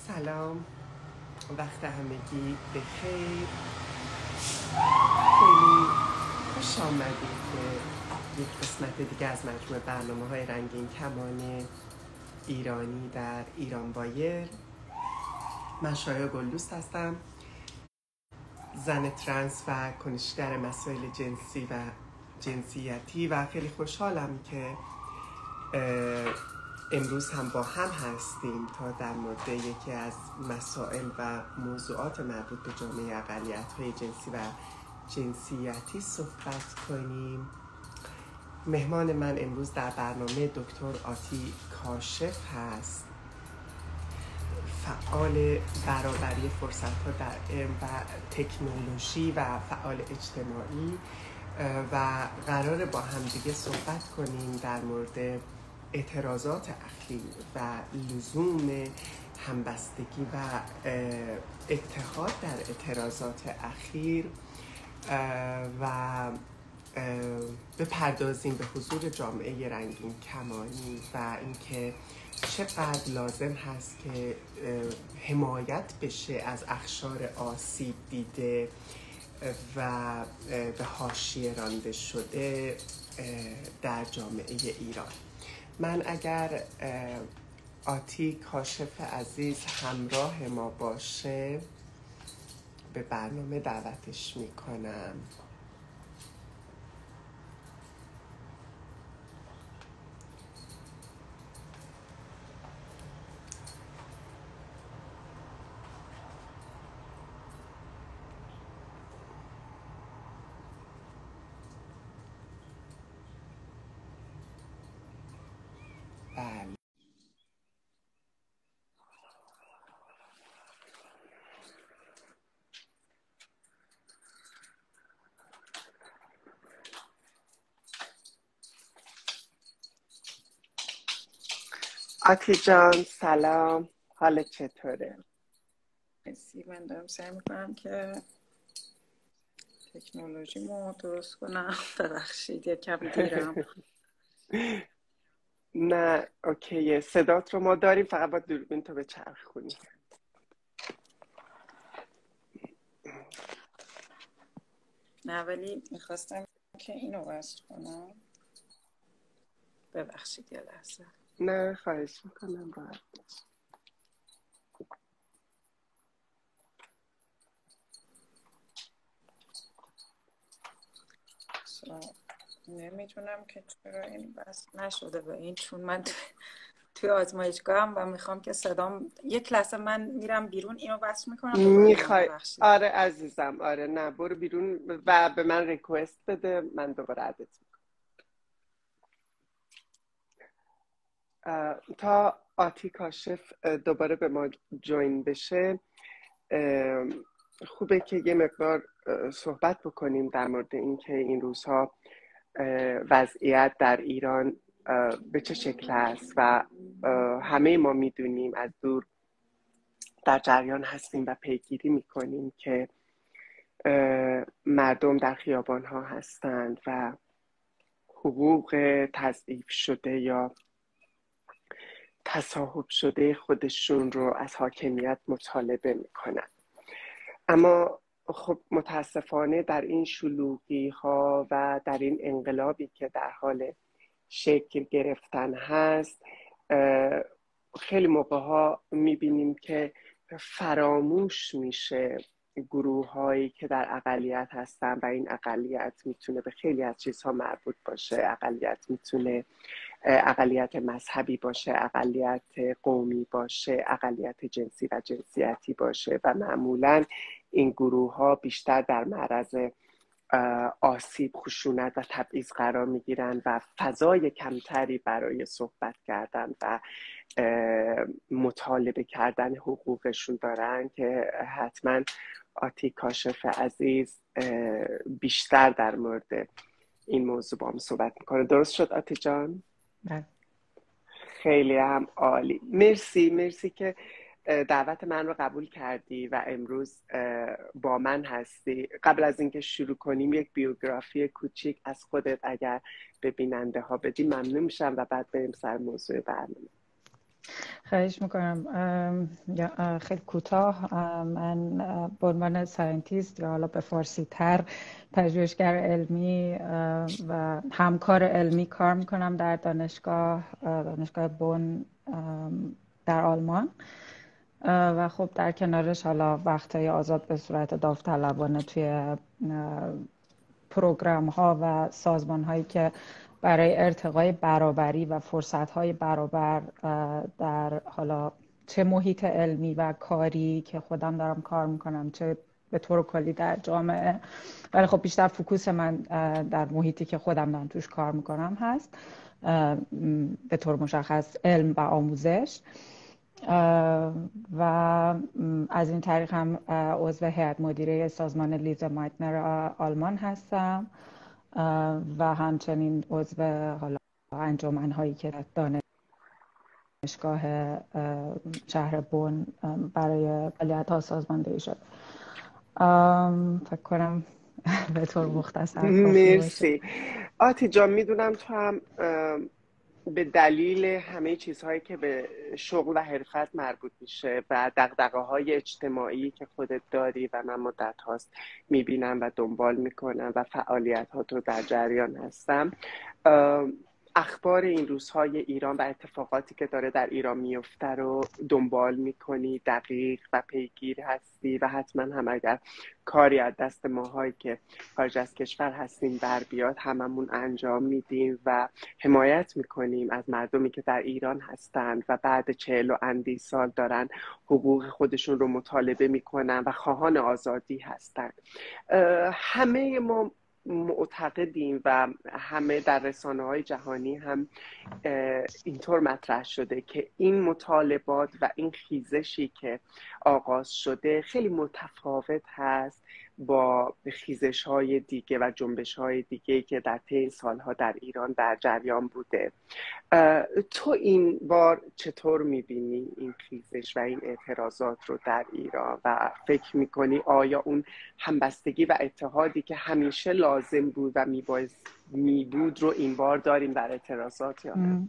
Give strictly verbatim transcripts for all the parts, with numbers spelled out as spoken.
سلام، وقت همگی بخیر. خیلی خوش آمدید به یک قسمت دیگه از مجموعه برنامه های رنگین کمان ایرانی در ایران وایر. من شایعه گلدوست هستم، زن ترنس و کنشگر مسائل جنسی و جنسیتی و خیلی خوشحالم که امروز هم با هم هستیم تا در مورد یکی از مسائل و موضوعات مربوط به جامعه اقلیت‌های جنسی و جنسیتی صحبت کنیم. مهمان من امروز در برنامه دکتر آتی کاشف هست، فعال برابری فرصت‌ها در علم و تکنولوژی و فعال اجتماعی و قراره با هم دیگه صحبت کنیم در مورد اعتراضات اخیر و لزوم همبستگی و اتحاد در اعتراضات اخیر و بپردازیم به حضور جامعه رنگین کمانی و اینکه چقدر لازم هست که حمایت بشه از اقشار آسیب دیده و به حاشیه رانده شده در جامعه ایران. من اگر آتی کاشف عزیز همراه ما باشه به برنامه دعوتش میکنم. بله. آتی جان سلام، حالت چطوره؟ مرسی. من دارم سعی میکنم که تکنولوژیمو درست کنم. ببخشید یکم دیرم. نه اوکیه، صدات رو ما داریم، فقط با دوربین تو به چرخ کنی. نه ولی میخواستم که اینو وصل کنم. ببخشید یه لحظه. نه خواهش میکنم. باید نمیتونم که چرا این وصل نشده به این، چون من توی آزمایشگاهم و میخوام که صدام یک لحظه من میرم بیرون اینو وصل میکنم میخوای؟ آره عزیزم، آره نه برو بیرون و به من ریکوست بده، من دوباره عدت میکنم. تا آتی کاشف دوباره به ما جوین بشه خوبه که یه مقدار صحبت بکنیم در مورد این که این روزها وضعیت در ایران به چه شکل است و همه ما میدونیم، از دور در جریان هستیم و پیگیری میکنیم که مردم در خیابان ها هستند و حقوق تضعیف شده یا تصاحب شده خودشون رو از حاکمیت مطالبه میکنن. اما خب متاسفانه در این شلوغی ها و در این انقلابی که در حال شکل گرفتن هست، خیلی موقع ها میبینیم که فراموش میشه گروه هایی که در اقلیت هستن و این اقلیت میتونه به خیلی از چیزها مربوط باشه. اقلیت میتونه اقلیت مذهبی باشه، اقلیت قومی باشه، اقلیت جنسی و جنسیتی باشه و معمولاً این گروه ها بیشتر در معرض آسیب، خشونت و تبعیض قرار میگیرن و فضای کمتری برای صحبت کردن و مطالبه کردن حقوقشون دارن که حتما آتی کاشف عزیز بیشتر در مورد این موضوع با هم صحبت میکنه. درست شد آتی جان؟ بله. خیلی هم عالی. مرسی مرسی که دعوت من رو قبول کردی و امروز با من هستی. قبل از اینکه شروع کنیم یک بیوگرافی کوچیک از خودت اگر به بیننده ها بدی ممنون میشم و بعد بریم سر موضوع برنامه. خواهش میکنم. خیلی کوتاه، من به عنوان ساینتیست یا حالا به فارسی تر پژوهشگر علمی و همکار علمی کار میکنم در دانشگاه دانشگاه بن در آلمان و خب در کنارش حالا وقتهای آزاد به صورت داوطلبانه توی پروگرام ها و سازمان هایی که برای ارتقای برابری و فرصت های برابر در حالا چه محیط علمی و کاری که خودم دارم کار میکنم، چه به طور کلی در جامعه، ولی خب بیشتر فوکوس من در محیطی که خودم دارم توش کار میکنم هست، به طور مشخص علم و آموزش. و از این طریق هم عضو هیئت مدیره سازمان لیز مایتنر آلمان هستم و همچنین عضو حالا انجمن هایی که دانشگاه شهر بن برای فعالیت ها سازماندهی شد. فکر کنم به طور مختصر کافی باشه. مرسی آتی جان. میدونم تو هم به دلیل همه چیزهایی که به شغل و حرفت مربوط میشه و دغدغه‌های اجتماعی که خودت داری و من مدت هاست میبینم و دنبال میکنم و فعالیت ها تو در جریان هستم، اخبار این روزهای ایران و اتفاقاتی که داره در ایران میفته رو دنبال میکنی، دقیق و پیگیر هستی و حتما هم اگر کاری از دست ماهایی که خارج از کشور هستیم بر بیاد هممون انجام میدیم و حمایت میکنیم از مردمی که در ایران هستند و بعد چهل و اندی سال دارن حقوق خودشون رو مطالبه میکنن و خواهان آزادی هستند. همه ما معتقدیم و همه در رسانه‌های جهانی هم اینطور مطرح شده که این مطالبات و این خیزشی که آغاز شده خیلی متفاوت هست با خیزش‌های دیگه و جنبش‌های دیگه که در طی سالها در ایران در جریان بوده. تو این بار چطور می‌بینی این خیزش و این اعتراضات رو در ایران و فکر می‌کنی آیا اون همبستگی و اتحادی که همیشه لازم بود و می‌بایست می‌بود رو این بار داریم در اعتراضات یا نه؟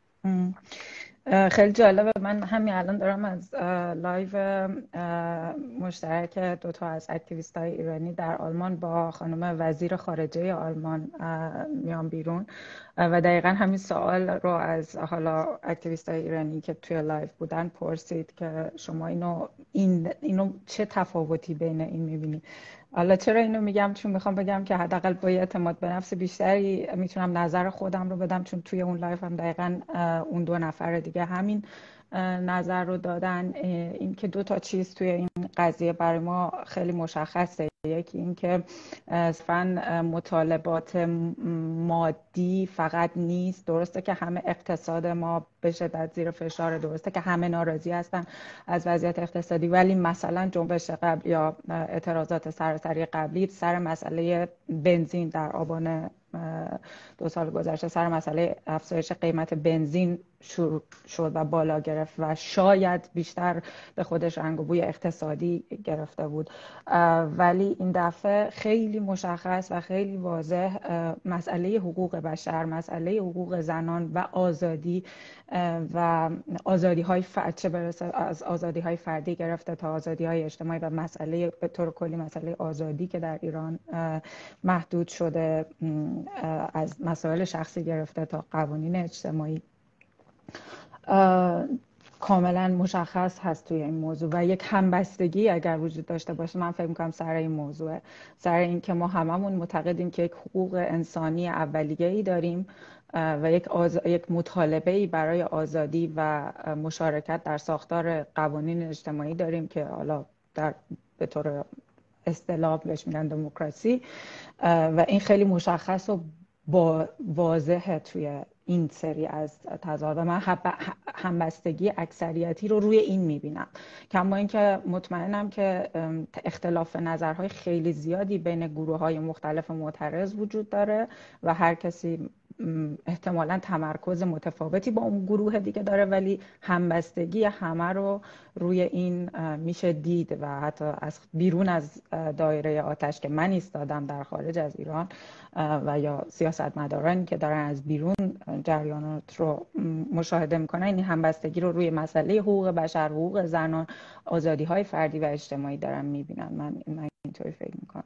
خیلی جالبه. من همین الان دارم از لایو مشترک دوتا از اکتیویست های ایرانی در آلمان با خانم وزیر خارجه آلمان میام بیرون و دقیقا همین سوال رو از حالا اکتیویست های ایرانی که توی لایو بودن پرسید که شما اینو این اینو چه تفاوتی بین این میبینی. حالا چرا اینو میگم؟ چون میخوام بگم که حداقل با اعتماد به نفس بیشتری میتونم نظر خودم رو بدم، چون توی اون لایف هم دقیقاً اون دو نفر دیگه همین نظر رو دادن. این که دو تا چیز توی این قضیه برای ما خیلی مشخصه. یکی این که صرفاً مطالبات مادی فقط نیست. درسته که همه اقتصاد ما به شدت زیر فشار، درسته که همه ناراضی هستن از وضعیت اقتصادی، ولی مثلا جنبش قبل یا اعتراضات سراسری قبلی سر مسئله بنزین در آبان دو سال گذشته، سر مسئله افزایش قیمت بنزین شروع شد و بالا گرفت و شاید بیشتر به خودش رنگ و بوی اقتصادی گرفته بود، ولی این دفعه خیلی مشخص و خیلی واضح مسئله حقوق بشر، مسئله حقوق زنان و آزادی و آزادی های فرد، چه برسه از آزادی های فردی گرفته تا آزادی های اجتماعی و مسئله به طور کلی مسئله آزادی که در ایران محدود شده، از مسائل شخصی گرفته تا قوانین اجتماعی، کاملا مشخص هست توی این موضوع و یک همبستگی اگر وجود داشته باشه من فکر می‌کنم سر این موضوع، سر این که ما هممون معتقدیم که یک حقوق انسانی اولیه‌ای داریم و یک آز... یک مطالبه‌ای برای آزادی و مشارکت در ساختار قوانین اجتماعی داریم که حالا در به طور اصطلاح بهش میگن دموکراسی، و این خیلی مشخص و با واضحه توی این سری از تضاد. من همبستگی اکثریتی رو روی این میبینم، کما اینکه مطمئنم که اختلاف نظرهای خیلی زیادی بین گروه‌های مختلف معترض وجود داره و هر کسی احتمالاً تمرکز متفاوتی با اون گروه دیگه داره، ولی همبستگی همه رو روی این میشه دید و حتی از بیرون از دایره آتش که من ایستادم در خارج از ایران و یا سیاستمدارانی که دارن از بیرون جریانات رو مشاهده میکنن، این همبستگی رو روی مسئله حقوق بشر، حقوق زنان، آزادی‌های فردی و اجتماعی دارن میبینن. من من اینطوری فکر میکنم.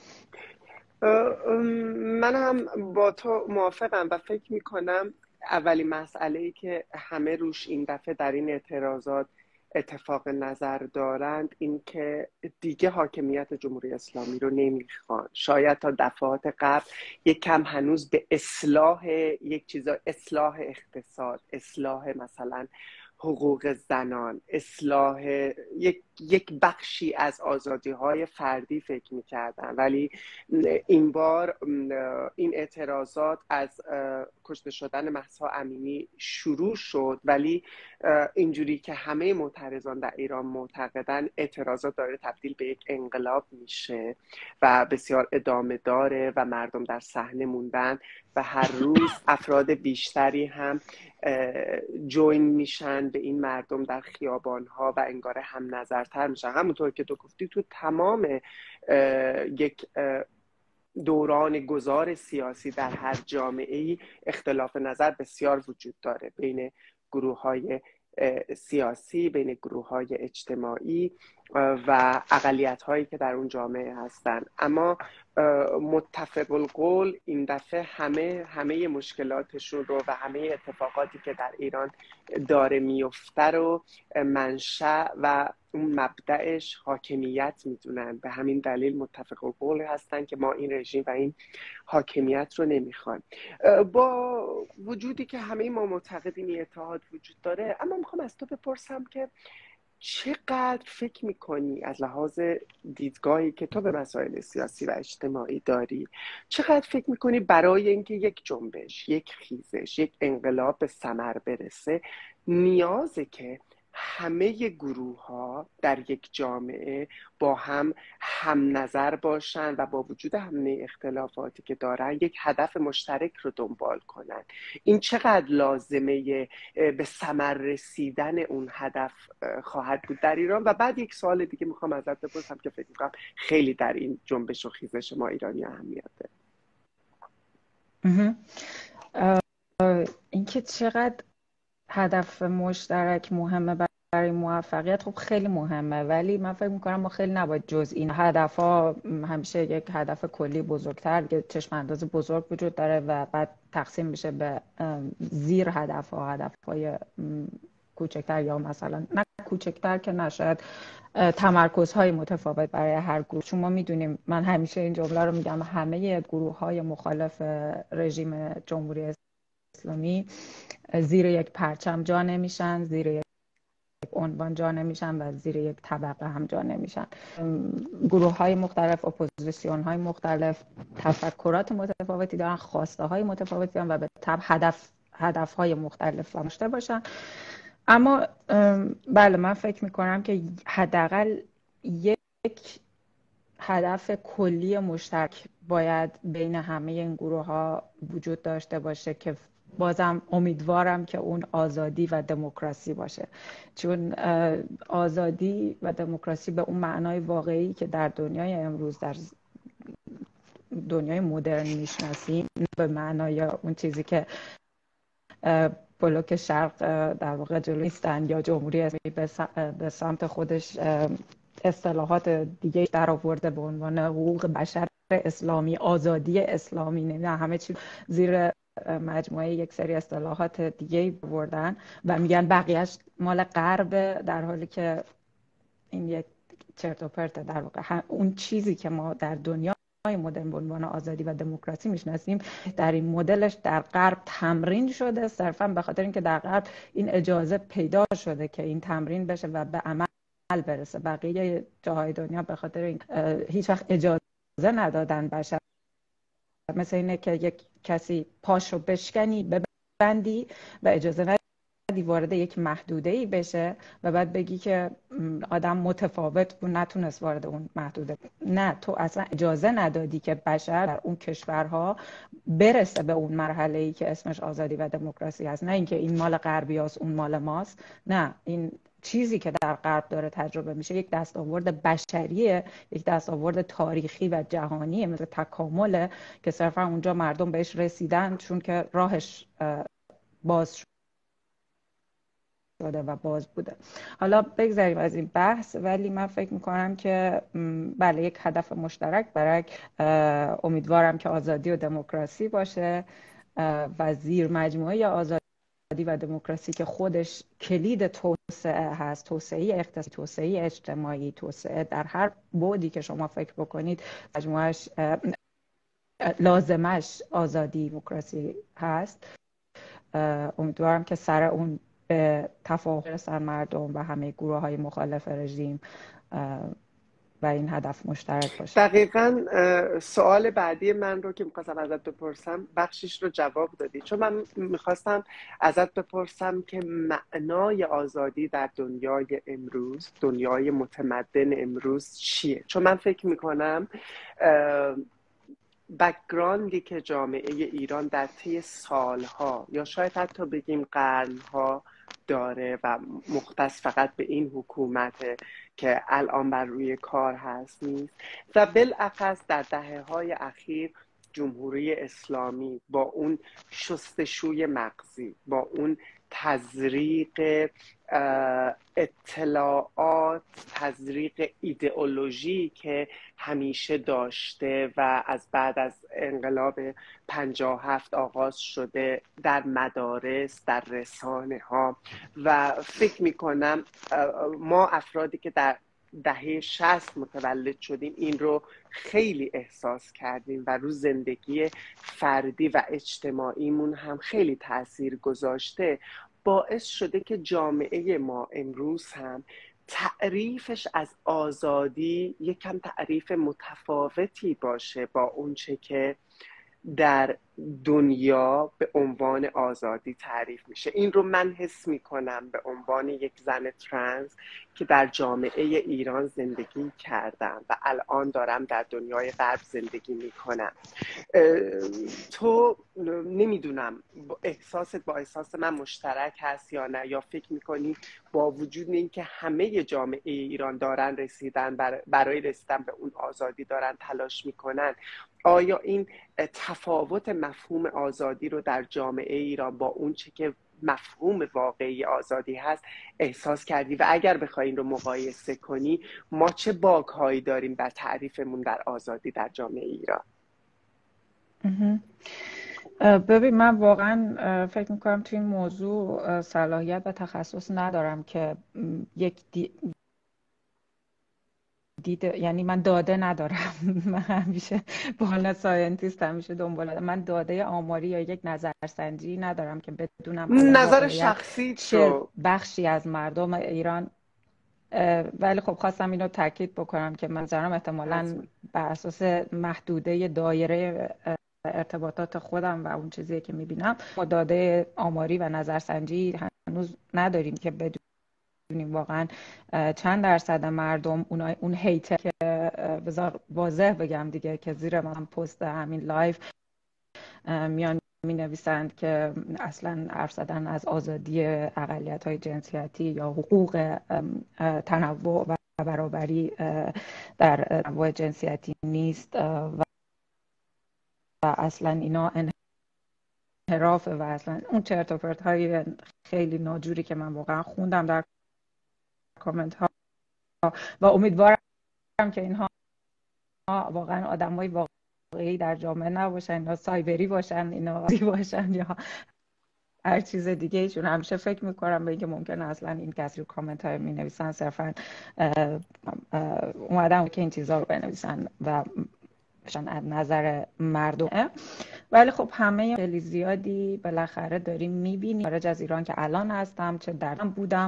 من هم با تو موافقم و فکر میکنم اولین مسئله‌ای که همه روش این دفعه در این اعتراضات اتفاق نظر دارند این که دیگه حاکمیت جمهوری اسلامی رو نمیخوان. شاید تا دفعات قبل یک کم هنوز به اصلاح یک چیزا، اصلاح اقتصاد، اصلاح مثلا حقوق زنان، اصلاح یک یک بخشی از آزادی‌های فردی فکر می‌کردن، ولی این بار این اعتراضات از کشته شدن مهسا امینی شروع شد، ولی اینجوری که همه معترضان در ایران معتقدن اعتراضات داره تبدیل به یک انقلاب میشه و بسیار ادامه داره و مردم در صحنه موندن و هر روز افراد بیشتری هم جوین میشن به این مردم در خیابان‌ها و انگار هم نظرتر میشن. همونطور که تو گفتی تو تمام یک دوران گذار سیاسی در هر جامعه‌ای اختلاف نظر بسیار وجود داره بین گروه‌های سیاسی، بین گروه‌های اجتماعی و اقلیت‌هایی که در اون جامعه هستن، اما متفق القول این دفعه همه همه مشکلاتشون رو و همه اتفاقاتی که در ایران داره میفته رو منشأ و اون مبدأش حاکمیت میدونن. به همین دلیل متفق القول هستن که ما این رژیم و این حاکمیت رو نمیخوایم. با وجودی که همه ما معتقدیم این اتحاد وجود داره، اما میخوام از تو بپرسم که چقدر فکر میکنی از لحاظ دیدگاهی که تو به مسائل سیاسی و اجتماعی داری، چقدر فکر میکنی برای اینکه یک جنبش، یک خیزش، یک انقلاب به ثمر برسه نیازه که همه گروه ها در یک جامعه با هم هم نظر باشن و با وجود همه اختلافاتی که دارن یک هدف مشترک رو دنبال کنن؟ این چقدر لازمه به ثمر رسیدن اون هدف خواهد بود در ایران؟ و بعد یک سوال دیگه میخوام ازت بپرسم که فکر میکنم خیلی در این جنبش و خیزش ما ایرانی اهمیت داره. اینکه چقدر هدف مشترک مهمه برای موفقیت، خب خیلی مهمه، ولی من فکر میکنم ما خیلی نباید جز این هدف ها همیشه یک هدف کلی بزرگتر، یک چشم انداز بزرگ وجود داره و بعد تقسیم میشه به زیر هدف ها، هدف های کوچکتر یا مثلا نه کوچکتر که نشاید تمرکزهای متفاوت برای هر گروه. چون ما میدونیم، من همیشه این جمله رو میگم، همه گروه های مخالف رژیم جمهوری اسلامی زیر یک پرچم جا نمیشن، زیر یک عنوان جا نمیشن و زیر یک طبقه هم جا نمیشن. گروه های مختلف، اپوزیسیون های مختلف تفکرات متفاوتی دارن، خواسته های متفاوتی دارن و به طب هدف هدف های مختلف داشته باشن. اما بله، من فکر میکنم که حداقل یک هدف کلی مشترک باید بین همه این گروه ها وجود داشته باشه که بازم امیدوارم که اون آزادی و دموکراسی باشه، چون آزادی و دموکراسی به اون معنای واقعی که در دنیای امروز، در دنیای مدرن میشناسیم، به معنای اون چیزی که بلوک شرق در واقع جلو نیستن یا جمهوری اسلامی به سمت خودش اصطلاحات دیگه در آورده به عنوان حقوق بشر اسلامی، آزادی اسلامی، نه همه چی زیر مجموعه یک سری اصطلاحات دیگه بردن و میگن بقیهش مال غرب، در حالی که این یک چرت و پرته. در واقع اون چیزی که ما در دنیا مدرن به عنوان آزادی و دموکراسی میشناسیم، در این مدلش در غرب تمرین شده، صرفا به خاطر اینکه در غرب این اجازه پیدا شده که این تمرین بشه و به عمل برسه. بقیه جاهای دنیا به خاطر این هیچ وقت اجازه ندادن بشر، مثل اینه که یک کسی پاشو بشکنی، ببندی و اجازه ندی وارد یک محدوده‌ای بشه و بعد بگی که آدم متفاوت بود نتونست وارد اون محدوده. نه، تو اصلا اجازه ندادی که بشر در اون کشورها برسه به اون مرحله‌ای که اسمش آزادی و دموکراسی هست. نه اینکه این مال غربیاست اون مال ماست، نه، این چیزی که در غرب داره تجربه میشه یک دستاورد بشریه، یک دستاورد تاریخی و جهانیه، مثل تکامله که صرفا اونجا مردم بهش رسیدن چون که راهش باز شده و باز بوده. حالا بگذاریم از این بحث، ولی من فکر میکنم که بله یک هدف مشترک برای امیدوارم که آزادی و دموکراسی باشه و زیر مجموعه آزادی و دموکراسی که خودش کلید توسعه هست، توسعه اقتصادی، توسعه اجتماعی، توسعه در هر بعدی که شما فکر بکنید مجموعش لازمش آزادی دموکراسی هست. امیدوارم که سر اون به تفاهم برسن مردم و همه گروه های مخالف رژیم و این هدف مشترک باشه. دقیقاً سوال بعدی من رو که میخواستم ازت بپرسم بخشش رو جواب دادی، چون من میخواستم ازت بپرسم که معنای آزادی در دنیای امروز، دنیای متمدن امروز چیه؟ چون من فکر میکنم بک‌گراندی که جامعه ایران در طی سالها یا شاید حتی بگیم قرنها داره و مختص فقط به این حکومت که الان بر روی کار هست نیست و بالاخص در دهه‌های اخیر جمهوری اسلامی با اون شستشوی مغزی، با اون تزریق اطلاعات، تزریق ایدئولوژی که همیشه داشته و از بعد از انقلاب پنجاه و هفت آغاز شده در مدارس، در رسانه ها، و فکر می کنم ما افرادی که در دهه شصت متولد شدیم این رو خیلی احساس کردیم و رو زندگی فردی و اجتماعیمون هم خیلی تأثیر گذاشته، باعث شده که جامعه ما امروز هم تعریفش از آزادی یکم تعریف متفاوتی باشه با اونچه که در دنیا به عنوان آزادی تعریف میشه. این رو من حس میکنم به عنوان یک زن ترنس که در جامعه ایران زندگی کردم و الان دارم در دنیای غرب زندگی میکنم. تو نمیدونم احساست با احساس من مشترک هست یا نه، یا فکر میکنی با وجود اینکه همه جامعه ایران دارن رسیدن برای رسیدن به اون آزادی دارن تلاش میکنن، آیا این تفاوت مفهوم آزادی رو در جامعه ایران با اون چه که مفهوم واقعی آزادی هست احساس کردی؟ و اگر بخوای این رو مقایسه کنی ما چه باگ‌هایی داریم در تعریفمون در آزادی در جامعه ایران؟ ببین من واقعا فکر میکنم توی این موضوع صلاحیت و تخصص ندارم که یک دی... دیده، یعنی من داده ندارم. من همیشه به عنوان ساینتیست همیشه دنبال من داده آماری یا یک نظرسنجی ندارم که بدونم نظر شخصی چه بخشی از مردم ایران. ولی خب خواستم اینو تاکید بکنم که منظرم احتمالاً بر اساس محدوده دایره ارتباطات خودم و اون چیزی که میبینم ما داده آماری و نظرسنجی هنوز نداریم که بدونیم واقعا چند درصد مردم اون اون هیتر که بذار واضح بگم دیگه که زیر من پست همین لایف میان می نویسند که اصلا حرف زدن از آزادی اقلیت‌های جنسیتی یا حقوق تنوع و برابری در تنوع جنسیتی نیست و اصلا اینا انحرافه و اصلا اون چرت و پرت های خیلی ناجوری که من واقعا خوندم در کامنت ها و امیدوارم که اینها واقعا آدمای واقعی در جامعه نباشن، اینا سایبری باشن، اینا باشن یا هر چیز دیگه ایشون. همیشه فکر میکنم به اینکه ممکنه اصلا این کسی رو کامنت های می نویسن صرفا اومدن که این چیزا رو بنویسن و از نظر مردم. ولی خب همه خیلی زیادی بالاخره داریم میبینیم خارج از ایران که الان هستم چه درم بودم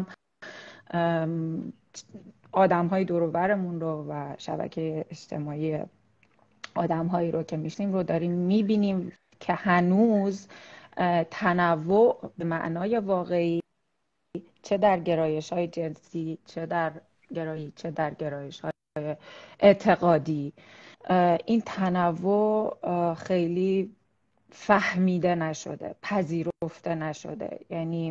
آدم های دور و برمون رو و شبکه اجتماعی آدم هایی رو که میشنیم رو داریم میبینیم که هنوز تنوع به معنای واقعی چه در گرایش های جنسی، چه در گرایی چه در گرایش های اعتقادی، این تنوع خیلی فهمیده نشده، پذیرفته نشده. یعنی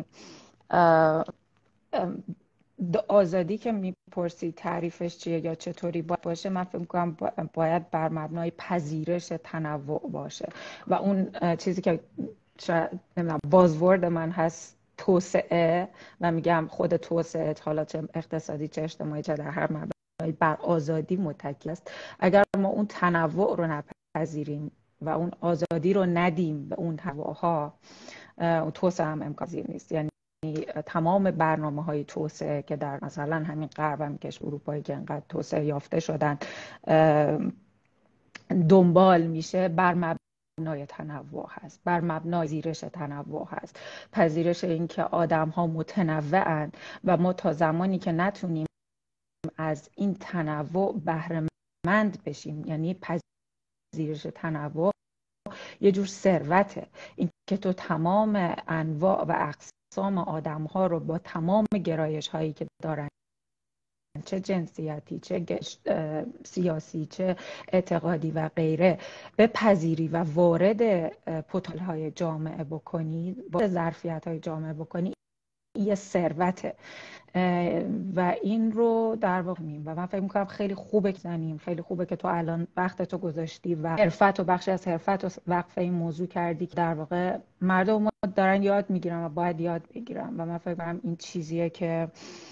آزادی که میپرسی تعریفش چیه یا چطوری باشه، من فکر میکنم باید بر مبنای پذیرش تنوع باشه و اون چیزی که نمیدونم بازورد من هست توسعه، و میگم خود توسعه حالا چه اقتصادی چه اجتماعی چه در هر مبنای بر آزادی متکی است. اگر ما اون تنوع رو نپذیریم و اون آزادی رو ندیم به اون تنوعها، اون توسعه هم امکان پذیر نیست. یعنی تمام برنامه های توسعه که در مثلا همین غرب هم کشور اروپایی که انقدر توسعه یافته شدن دنبال میشه، بر مبنای تنوع هست، بر مبنای پذیرش تنوع هست، پذیرش این که آدم ها متنوعن و ما تا زمانی که نتونیم از این تنوع بهره مند بشیم، یعنی پذیرش تنوع یه جور ثروته، این که تو تمام انواع و اقسام آدم ها رو با تمام گرایش هایی که دارن، چه جنسیتی چه سیاسی چه اعتقادی و غیره، بپذیری و وارد پتال های جامعه بکنی، با ظرفیت های جامعه بکنی، یه ثروته. و این رو در واقع میم و من فکر میکنم خیلی خوبه که زنیم، خیلی خوبه که تو الان وقت تو گذاشتی و حرفت و بخشی از حرفت و وقف این موضوع کردی که در واقع مردم دارن یاد میگیرن و باید یاد بگیرن و من فکر میکنم این چیزیه که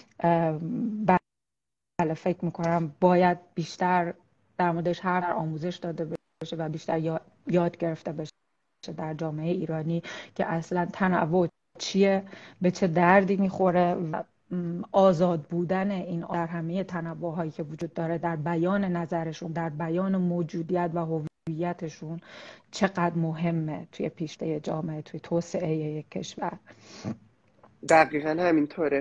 بله فکر میکنم باید بیشتر در موردش هر آموزش داده بشه و بیشتر یاد گرفته بشه در جامعه ایرانی که اصلا تنوع چیه، به چه دردی میخوره و آزاد بودن این در همه تنوع هایی که وجود داره در بیان نظرشون، در بیان موجودیت و هویتشون چقدر مهمه توی پیشرفت جامعه، توی توسعه یک کشور. دقیقا همینطوره.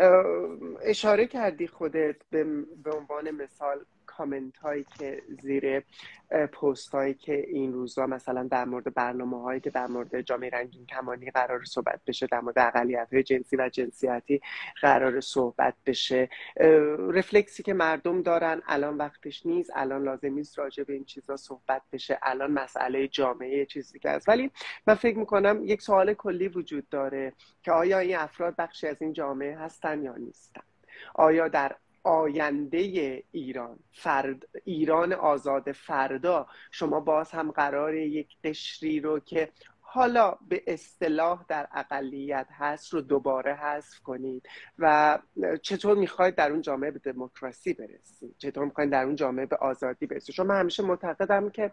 اشاره کردی خودت به عنوان مثال کامنت هایی که زیر پست هایی که این روزا مثلا در مورد برنامه هایی که در مورد جامعه رنگین کمانی قرار صحبت بشه، در مورد اقلیت های جنسی و جنسیتی قرار صحبت بشه، رفلکسی که مردم دارن الان وقتش نیست، الان لازم نیست راجع به این چیزا صحبت بشه، الان مسئله جامعه چیزی که هست. ولی من فکر میکنم یک سوال کلی وجود داره که آیا این افراد بخشی از این جامعه هستن یا نیستن؟ آیا در آینده ایران، فرد ایران آزاد فردا، شما باز هم قراره یک قشری رو که حالا به اصطلاح در اقلیت هست رو دوباره حذف کنید و چطور میخواید در اون جامعه به دموکراسی برسید؟ چطور میخواید در اون جامعه به آزادی برسید؟ چون من همیشه معتقدم که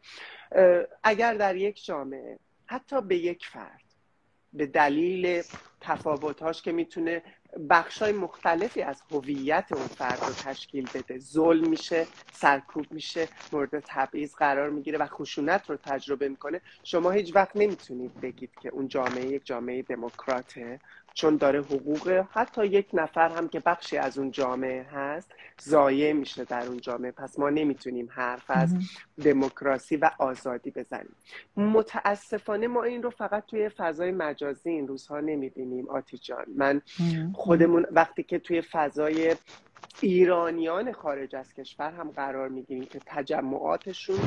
اگر در یک جامعه حتی به یک فرد به دلیل تفاوت‌هاش که میتونه بخشای مختلفی از هویت اون فرد رو تشکیل بده ظلم میشه، سرکوب میشه، مورد تبعیض قرار میگیره و خشونت رو تجربه میکنه، شما هیچ وقت نمیتونید بگید که اون جامعه یک جامعه دموکراته، چون داره حقوق حتی یک نفر هم که بخشی از اون جامعه هست ضایع میشه در اون جامعه. پس ما نمیتونیم حرف از دموکراسی و آزادی بزنیم. متاسفانه ما این رو فقط توی فضای مجازی این روزها نمیبینیم. آتی جان، من خودمون وقتی که توی فضای ایرانیان خارج از کشور هم قرار میگیریم که تجمعاتشون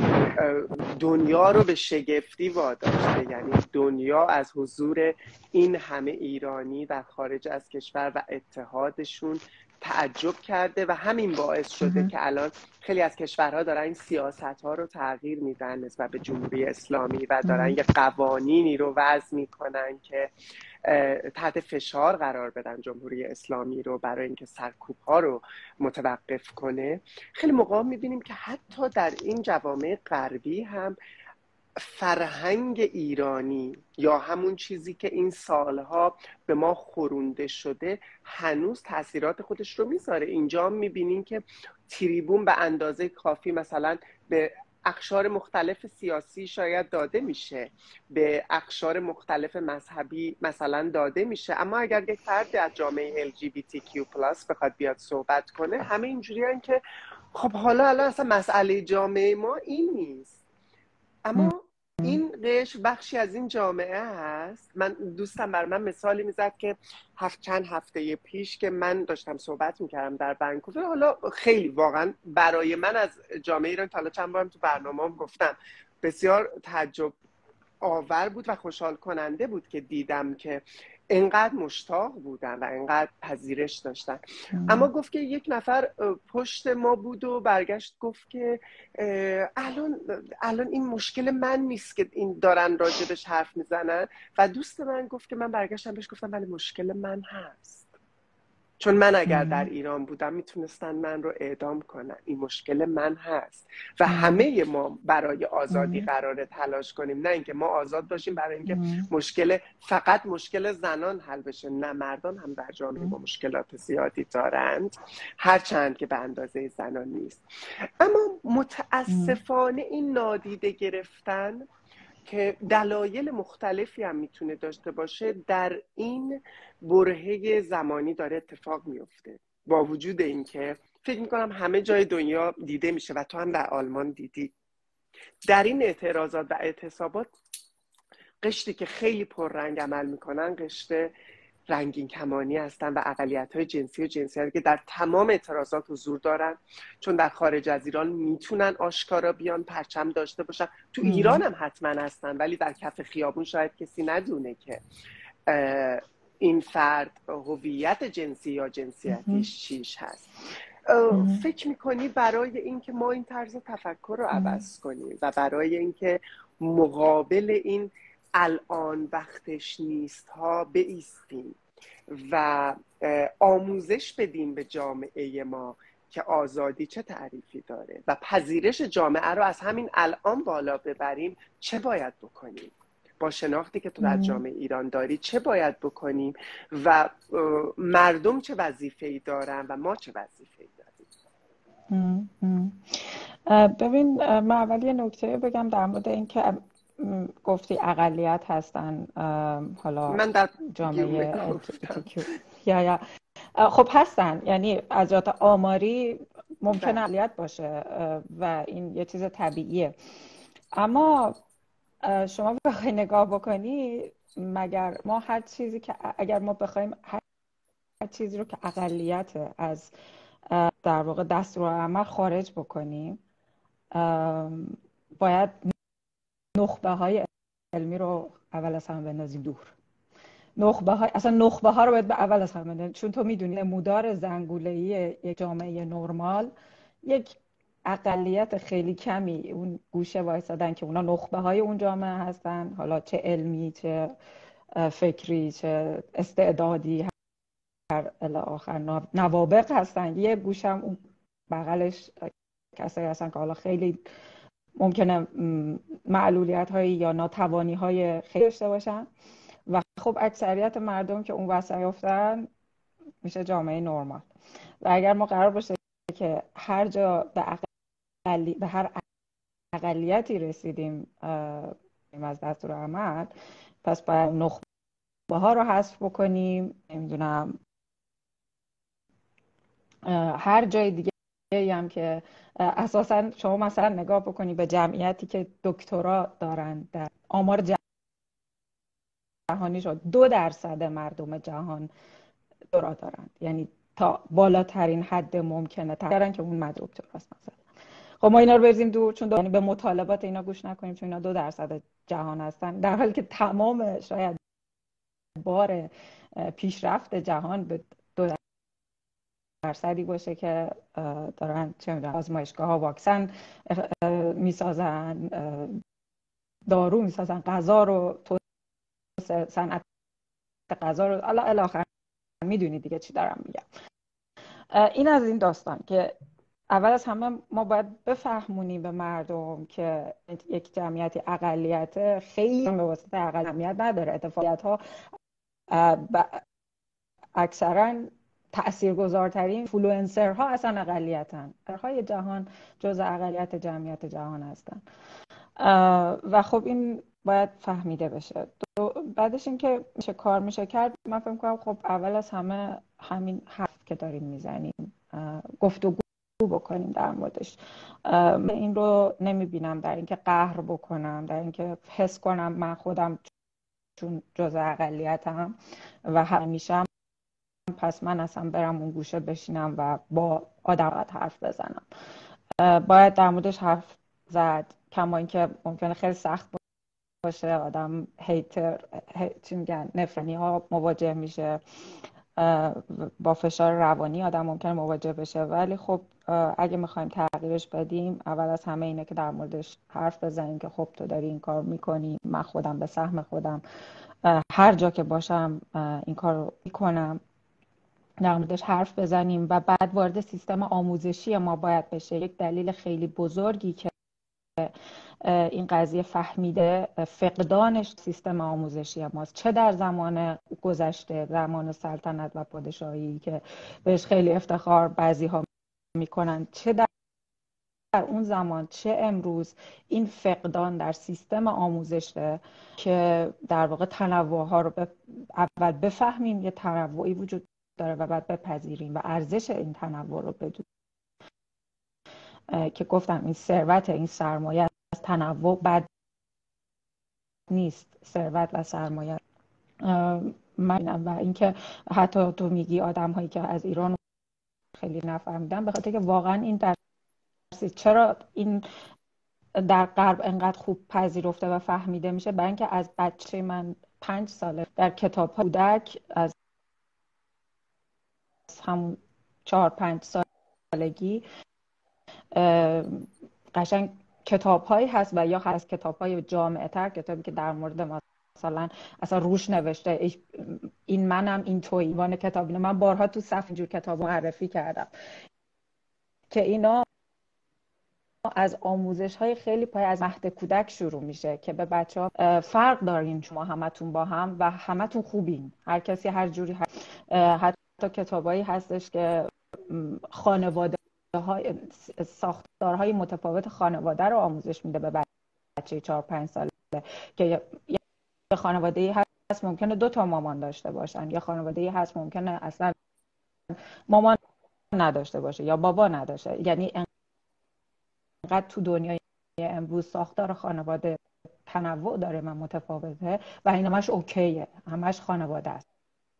دنیا رو به شگفتی واداشته، یعنی دنیا از حضور این همه ایرانی در خارج از کشور و اتحادشون تعجب کرده و همین باعث شده که الان خیلی از کشورها دارن این سیاست‌ها رو تغییر میدن نسبت به جمهوری اسلامی و دارن یه قوانینی رو وضع میکنن که تحت فشار قرار بدن جمهوری اسلامی رو برای اینکه سرکوب‌ها رو متوقف کنه. خیلی موقع می‌بینیم که حتی در این جوامع غربی هم فرهنگ ایرانی یا همون چیزی که این سالها به ما خورونده شده هنوز تاثیرات خودش رو میذاره. اینجا می‌بینیم که تریبون به اندازه کافی مثلا به اقشار مختلف سیاسی شاید داده میشه، به اقشار مختلف مذهبی مثلا داده میشه، اما اگر یک فرد از جامعه ال جی بی تی کیو پلاس بخواد بیاد صحبت کنه همه اینجوری هن که خب حالا الان اصلا مسئله جامعه ما این نیست. اما این قشر بخشی از این جامعه هست. من دوستم بر من مثالی میزد که هفت چند هفته پیش که من داشتم صحبت میکردم در ونکوور، حالا خیلی واقعا برای من از جامعه ایران، حالا چند بارم تو برنامه هم گفتم، بسیار تعجب آور بود و خوشحال کننده بود که دیدم که انقدر مشتاق بودن و انقدر پذیرش داشتن. اما گفت که یک نفر پشت ما بود و برگشت گفت که الان الان این مشکل من نیست که این دارن راجبش حرف میزنن. و دوست من گفت که من برگشتم بهش گفتم ولی مشکل من هست، چون من اگر در ایران بودم میتونستن من رو اعدام کنن. این مشکل من هست و همه ما برای آزادی قراره تلاش کنیم، نه اینکه ما آزاد باشیم برای اینکه مشکل فقط مشکل زنان حل بشه. نه، مردان هم در جامعه ما مشکلات زیادی دارند، هرچند که به اندازه زنان نیست. اما متاسفانه این نادیده گرفتن که دلایل مختلفی هم میتونه داشته باشه در این برهه زمانی داره اتفاق میفته، با وجود اینکه فکر میکنم همه جای دنیا دیده میشه و تو هم در آلمان دیدی. در این اعتراضات و اعتصابات قشری که خیلی پررنگ عمل میکنن قشر رنگین کمانی هستن و اقلیت‌های جنسی و جنسیتی که در تمام اعتراضات حضور دارن، چون در خارج از ایران میتونن آشکارا بیان پرچم داشته باشن. تو ایران هم حتما هستن ولی در کف خیابون شاید کسی ندونه که این فرد هویت جنسی یا جنسیتیش چیش هست. فکر میکنی برای اینکه ما این طرز تفکر رو عوض کنیم و برای اینکه مقابل این الان وقتش نیست ها بایستیم و آموزش بدیم به جامعه ما که آزادی چه تعریفی داره و پذیرش جامعه رو از همین الان بالا ببریم، چه باید بکنیم؟ با شناختی که تو در جامعه ایران داری چه باید بکنیم و مردم چه وظیفه‌ای دارن و ما چه وظیفه‌ای داریم؟ ببین، من اول یه نکته بگم در مورد این که گفتی اقلیت هستن، حالا من در جامعه یا یا خب هستن، یعنی از جهت آماری ممکنه اقلیت باشه و این یه چیز طبیعیه. اما شما بخوای نگاه بکنی، مگر ما هر چیزی که اگر ما بخوایم هر چیزی رو که اقلیت از در واقع دستورالعمل خارج بکنیم، باید نخبه های علمی رو اول از همه بندازیم دور. نخبه های اصلا نخبه ها رو باید به اول از همه بندازیم، چون تو میدونی نمودار زنگوله‌ای یک جامعه نرمال یک اقلیت خیلی کمی اون گوشه وایسادن که اونا نخبه های اون جامعه هستن، حالا چه علمی چه فکری چه استعدادی هر الی آخر نوابغ هستن. یه گوشه هم اون بغلش کسایی هستن که حالا خیلی ممکنه معلولیت هایی یا ناتوانی های خیلی داشته باشن و خب اکثریت مردم که اون وسط افتن میشه جامعه نرمال. و اگر ما قرار باشه که هر جا به اقلی... به هر اقلیتی رسیدیم از دستورالعمل، پس باید نخبه ها رو حذف بکنیم. نمیدونم هر جای دیگه هم که اساسا شما مثلا نگاه بکنی به جمعیتی که دکترا دارن در آمار جهانی شد، دو درصد مردم جهان دکترا دارن، یعنی تا بالاترین حد ممکنه دارن که اون مد دکتراست مثلا. خب ما اینا رو بریزیم دور، چون یعنی به مطالبات اینا گوش نکنیم، چون اینا دو درصد جهان هستن، در حالی که تمام شاید بار پیشرفت جهان به دو درصدی باشه که دارن چه میدونم آزمایشگاه ها واکسن میسازن، دارو میسازن، غذا رو صنعت غذا رو الی الی آخر میدونید دیگه چی دارم میگم. این از این داستان که اول از همه ما باید بفهمونیم به مردم که یک جمعیتی اقلیت خیلی به واسطه اقلیت نداره. اتفاقیت ها اکثرا تاثیرگذارترین اینفلوئنسر ها اصلا اقلیتن، های جهان جزء اقلیت جمعیت جهان هستن و خب این باید فهمیده بشه. بعدش این که میشه کار میشه کرد، من فکر می‌کنم خب اول از همه همین حرف که داریم میزنیم، گفتگو بکنیم در موردش. این رو نمیبینم در اینکه قهر بکنم، در اینکه حس کنم من خودم چون جزء اقلیتم و همیشه پس من اصلا برم اون گوشه بشینم و با آدم حرف بزنم. باید در موردش حرف زد، کما اینکه ممکنه خیلی سخت باشه، آدم هیتر چی میگن نفرینی ها مواجه میشه، با فشار روانی آدم ممکنه مواجه بشه، ولی خب اگه میخوایم تغییرش بدیم اول از همه اینه که در موردش حرف بزنیم که خب تو داری این کار میکنی، من خودم به سهم خودم هر جا که باشم این کار رو میکنم، در موردش حرف بزنیم و بعد وارد سیستم آموزشی ما باید بشه. یک دلیل خیلی بزرگی که این قضیه فهمیده فقدانش سیستم آموزشی ماست، چه در زمان گذشته، زمان سلطنت و پادشاهی که بهش خیلی افتخار بعضی ها میکنن، چه در اون زمان چه امروز. این فقدان در سیستم آموزشه که در واقع تنوع ها رو اول بفهمیم، یه تنوعی وجود داره و بعد بپذیریم و ارزش این تنوع رو بدونیم که گفتم این ثروت، این سرمایه از تنوع بد نیست، ثروت و سرمایه. من و اینکه حتی تو میگی آدم هایی که از ایران خیلی نفهمیدن، به خاطر که واقعا این در چرا این در غرب انقدر خوب پذیرفته و فهمیده میشه، برای اینکه از بچه من پنج ساله در کتاب کودک از همون چهار پنج سالگی قشنگ کتاب هایی هست و یا هست کتاب های جامعه تر، کتابی که در مورد مثلا اصلا روش نوشته این منم این توی ایوان کتاب. من بارها تو صف اینجور کتاب معرفی کردم که اینا از آموزش های خیلی پای از مهد کودک شروع میشه که به بچه ها فرق دارین شما همتون با هم و همتون خوبین، هر کسی هر جوری هست. حتی کتابایی هستش که خانواده های ساختارهای متفاوت خانواده رو آموزش میده به بچه چهار پنج ساله که یه خانواده‌ای هست ممکنه دو تا مامان داشته باشن، یا خانواده‌ای هست ممکنه اصلا مامان نداشته باشه یا بابا نداشته. یعنی انقدر تو دنیای امروز ساختار خانواده تنوع داره و متفاوته و این همش اوکیه، همش خانواده است.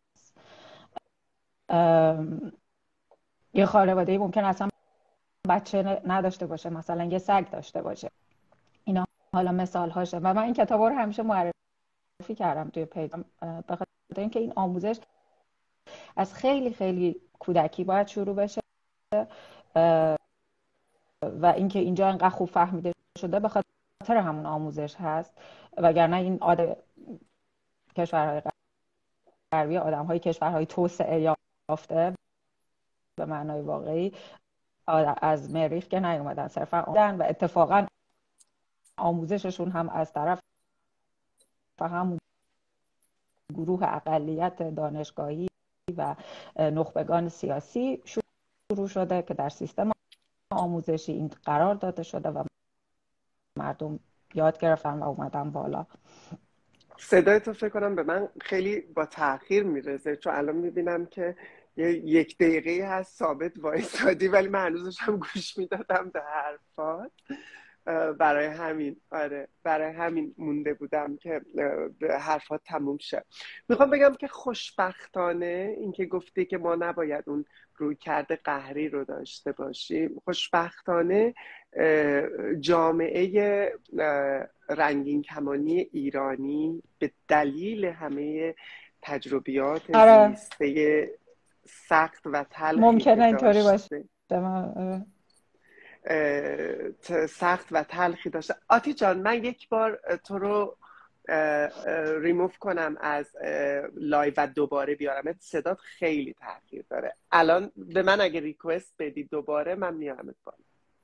یه خانواده‌ای ممکن اصلا بچه نداشته باشه، مثلا یه سگ داشته باشه. اینا حالا مثال هاشه و من این کتابا رو همیشه معرفی کردم توی پیجم به خاطر اینکه این آموزش از خیلی خیلی کودکی باید شروع بشه و اینکه اینجا انقدر خوب فهمیده شده به خاطر همون آموزش هست، وگرنه این عادت کشورهای غربی، آدم‌های کشورهای توسعه یافته به معنای واقعی از مریخ که نیومدن، صرفا آمدن و اتفاقا آموزششون هم از طرف همون گروه اقلیت دانشگاهی و نخبگان سیاسی شروع شده که در سیستم آموزشی این قرار داده شده و مردم یاد گرفتن و اومدن بالا. صدای تو فکر کنم به من خیلی با تأخیر میرسه، چون الان میبینم که یک دقیقه هست ثابت وایسادی ولی من هنوزش هم گوش میدادم به حرفات. برای همین آره برای همین مونده بودم که حرفات تموم شه. میخوام بگم که خوشبختانه اینکه گفتی که ما نباید اون رویکرد قهری رو داشته باشیم، خوشبختانه جامعه رنگین کمانی ایرانی به دلیل همه تجربیات آره. زیسته سخت و تلخی ممکنه اینطوری باشه سخت و تلخی داشته. آتی جان من یک بار تو رو ریموف کنم از لایو و دوباره بیارم، صدات خیلی تاثیر داره. الان به من اگه ریکوست بدی دوباره من میارمت بالا.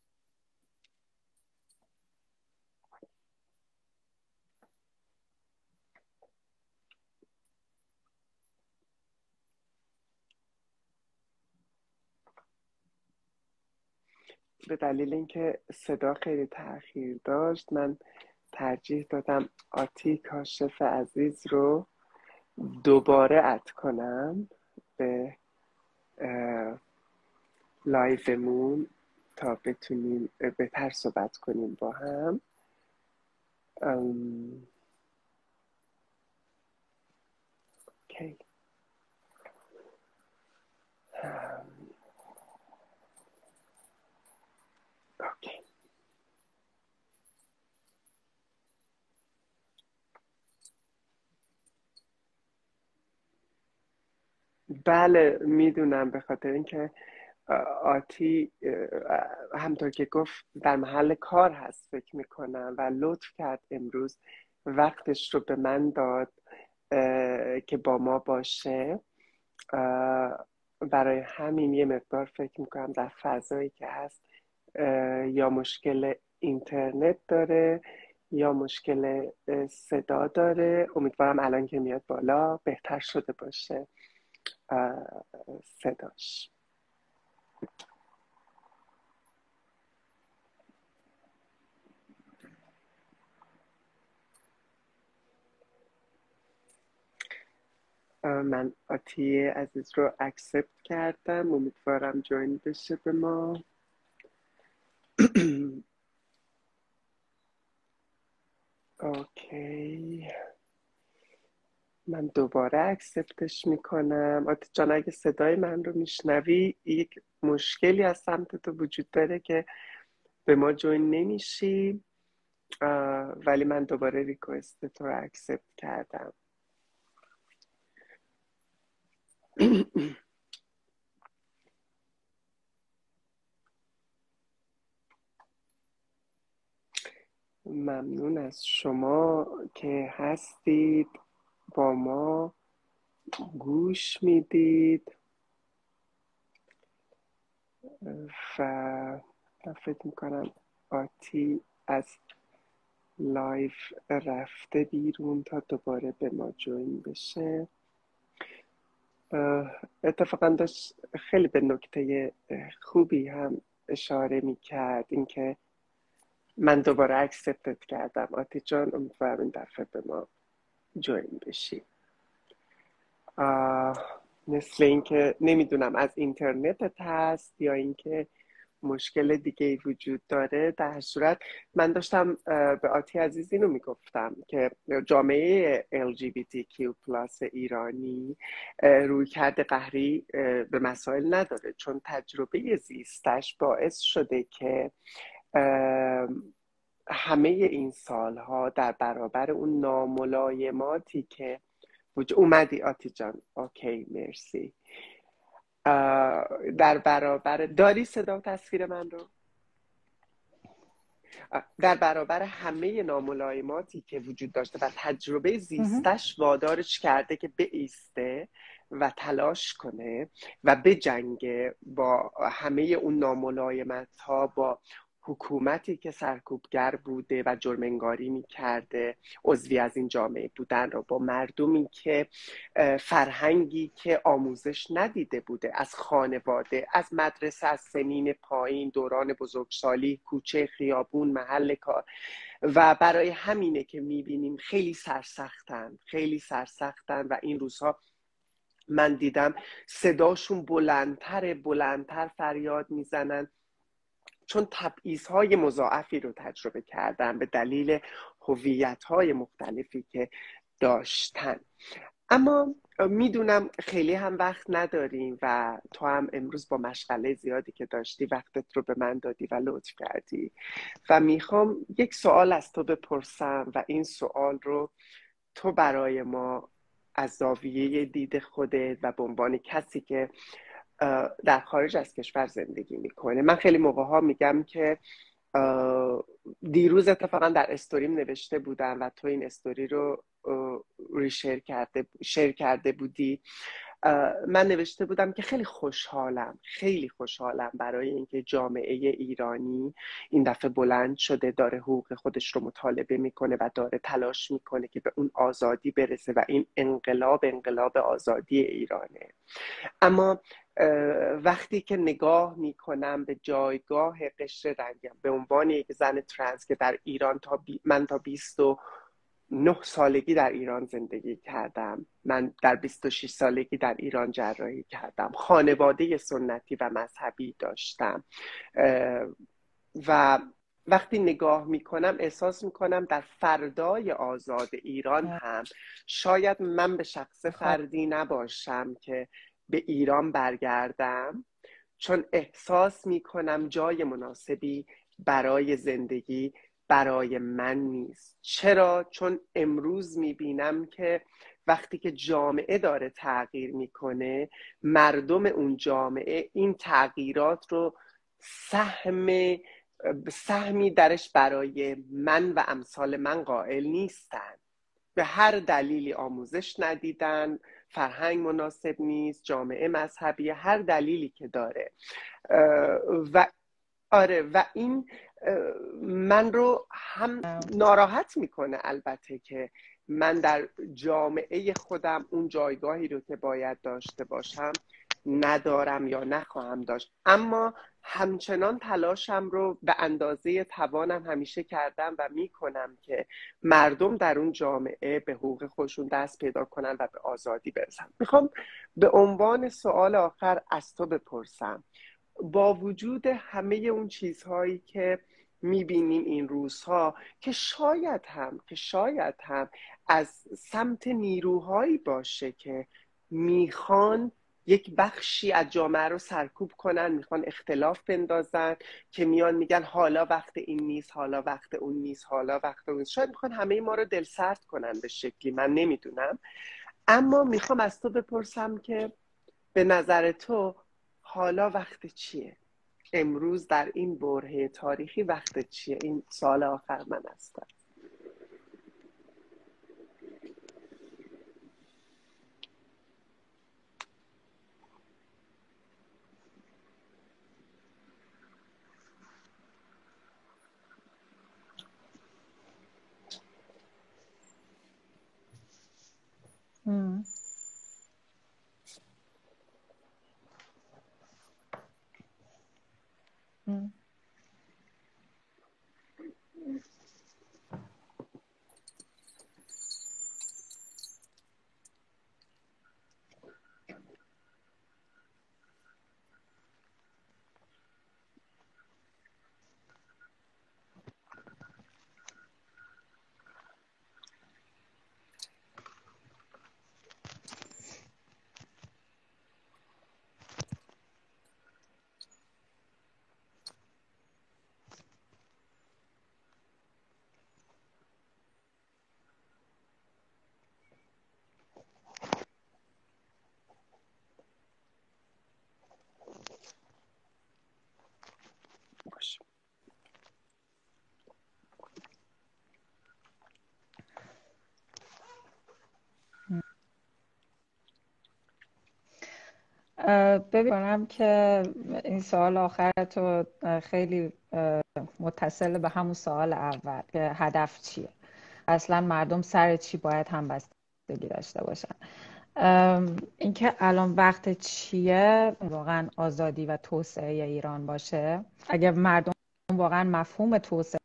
به دلیل اینکه صدا خیلی تأخیر داشت من ترجیح دادم آتی کاشف عزیز رو دوباره اد کنم به لایومون تا بتونیم بهتر صحبت کنیم با هم. ام... اوکی. ام... اوکی. بله میدونم، به خاطر اینکه آتی همطور که گفت در محل کار هست فکر میکنم و لطف کرد امروز وقتش رو به من داد که با ما باشه. برای همین یه مقدار فکر میکنم در فضایی که هست یا مشکل اینترنت داره یا مشکل صدا داره. امیدوارم الان که میاد بالا بهتر شده باشه صداش. من آتی عزیز رو اکسپت کردم، امیدوارم جوین بشه به ما. اوکی، من دوباره اکسپتش میکنم. آتی جان اگه صدای من رو میشنوی، یک مشکلی از سمت تو وجود داره که به ما جوین نمیشی، ولی من دوباره ریکوست تو رو اکسپت کردم. ممنون از شما که هستید با ما گوش میدید و من فکر میکنم آتی از لایف رفته بیرون تا دوباره به ما جوین بشه. اتفاقا داشت خیلی به نکته خوبی هم اشاره میکرد، اینکه من دوباره اکسپتت کردم. آتی جان امیدوارم این دفعه به ما جوین بشی. مثل اینکه نمیدونم از اینترنتت هست یا اینکه مشکل دیگه ای وجود داره. در صورت من داشتم به آتی عزیز اینو میگفتم که جامعه ال جی بی تی کیو پلاس ایرانی رویکرد قهری به مسائل نداره، چون تجربه زیستش باعث شده که همه این سالها در برابر اون ناملایماتی که اومدی آتی جان، اوکی مرسی، در برابر داری صدا و تصویر من رو، در برابر همه ناملایماتی که وجود داشته و تجربه زیستش وادارش کرده که بایسته و تلاش کنه و بجنگه با همه اون ناملایمت ها، با حکومتی که سرکوبگر بوده و جرم‌انگاری می‌کرده عضوی از این جامعه بودن رو، با مردمی که فرهنگی که آموزش ندیده بوده، از خانواده، از مدرسه، از سنین پایین، دوران بزرگسالی، کوچه، خیابون، محل کار. و برای همینه که می‌بینیم خیلی سرسختن، خیلی سرسختن و این روزها من دیدم صداشون بلندتر بلندتر فریاد میزنن، چون تبعیض‌های مضاعفی رو تجربه کردن به دلیل هویت‌های مختلفی که داشتن. اما میدونم خیلی هم وقت نداریم و تو هم امروز با مشغله زیادی که داشتی وقتت رو به من دادی و لطف کردی و میخوام یک سوال از تو بپرسم و این سوال رو تو برای ما از زاویه دید خودت و به عنوان کسی که در خارج از کشور زندگی میکنه. من خیلی موقع ها میگم که دیروز اتفاقا در استوریم نوشته بودم و تو این استوری رو ریشیر کرده شیر کرده بودی. من نوشته بودم که خیلی خوشحالم خیلی خوشحالم برای اینکه جامعه ایرانی این دفعه بلند شده، داره حقوق خودش رو مطالبه میکنه و داره تلاش میکنه که به اون آزادی برسه و این انقلاب انقلاب آزادی ایرانه. اما وقتی که نگاه میکنم به جایگاه قشر رنگم به عنوان یک زن ترنس که در ایران تا بی من تا بیست و نه سالگی در ایران زندگی کردم. من در بیست و شش سالگی در ایران جراحی کردم. خانواده سنتی و مذهبی داشتم و وقتی نگاه میکنم احساس میکنم در فردای آزاد ایران هم شاید من به شخص فردی نباشم که به ایران برگردم، چون احساس میکنم جای مناسبی برای زندگی برای من نیست. چرا؟ چون امروز میبینم که وقتی که جامعه داره تغییر میکنه، مردم اون جامعه این تغییرات رو سهم سهمی درش برای من و امثال من قائل نیستن. به هر دلیلی آموزش ندیدن، فرهنگ مناسب نیست، جامعه مذهبی، هر دلیلی که داره. و آره و این من رو هم ناراحت میکنه البته که من در جامعه خودم اون جایگاهی رو که باید داشته باشم ندارم یا نخواهم داشت، اما همچنان تلاشم رو به اندازه توانم همیشه کردم و میکنم که مردم در اون جامعه به حقوق خودشون دست پیدا کنن و به آزادی برسن. میخوام به عنوان سوال آخر از تو بپرسم، با وجود همه اون چیزهایی که میبینیم این روزها که شاید هم که شاید هم از سمت نیروهایی باشه که میخوان یک بخشی از جامعه رو سرکوب کنن، میخوان اختلاف بندازن، که میان میگن حالا وقت این نیست، حالا وقت اون نیست، حالا وقت اون نیست. شاید میخوان همه ما رو دلسرد کنن به شکلی، من نمیدونم. اما میخوام از تو بپرسم که به نظر تو حالا وقت چیه؟ امروز در این برهه تاریخی وقت چیه؟ این سوال آخر من است. م. م. باشه. ببینم که این سوال آخر تو خیلی متصل به همون سوال اول که هدف چیه، اصلا مردم سر چی باید همبستگی داشته باشن. اینکه الان وقت چیه واقعا آزادی و توسعه ایران باشه. اگر مردم واقعا مفهوم توسعه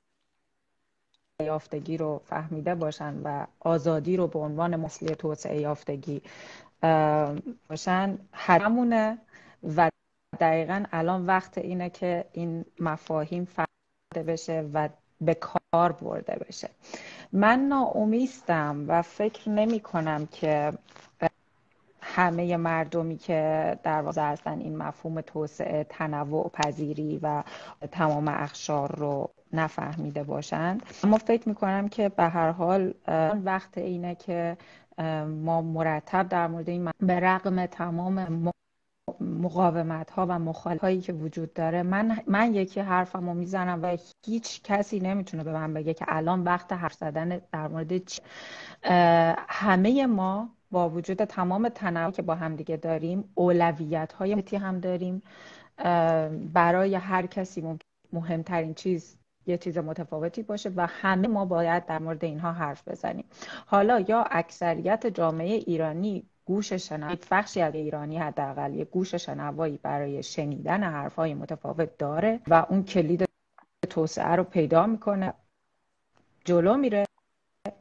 یافتگی رو فهمیده باشن و آزادی رو به عنوان مسئله توسعه یافتگی باشن، همونه. و دقیقا الان وقت اینه که این مفاهیم فهمیده بشه و به کار برده بشه. من ناامیدم و فکر نمی کنم که همه مردمی که در واقع هستن این مفهوم توسعه، تنوع پذیری و تمام اقشار رو نفهمیده باشند. اما فکر میکنم که به هر حال وقت اینه که ما مرتب در مورد این به رغم تمام مقاومت ها و مخالفت هایی که وجود داره، من من یکی حرفمو میزنم و هیچ کسی نمیتونه به من بگه که الان وقت حرف زدن در مورد چی. همه ما با وجود تمام تنوعی که با هم دیگه داریم، اولویت های متی هم داریم. برای هر کسی مهمترین چیز یه چیز متفاوتی باشه و همه ما باید در مورد اینها حرف بزنیم. حالا یا اکثریت جامعه ایرانی گوش شنوایی، بخشی از ایرانی حداقل یه گوش شنوایی برای شنیدن حرفای متفاوت داره و اون کلید توسعه رو پیدا میکنه، جلو میره،